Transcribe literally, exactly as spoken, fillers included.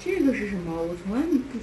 这个是什么？我从来不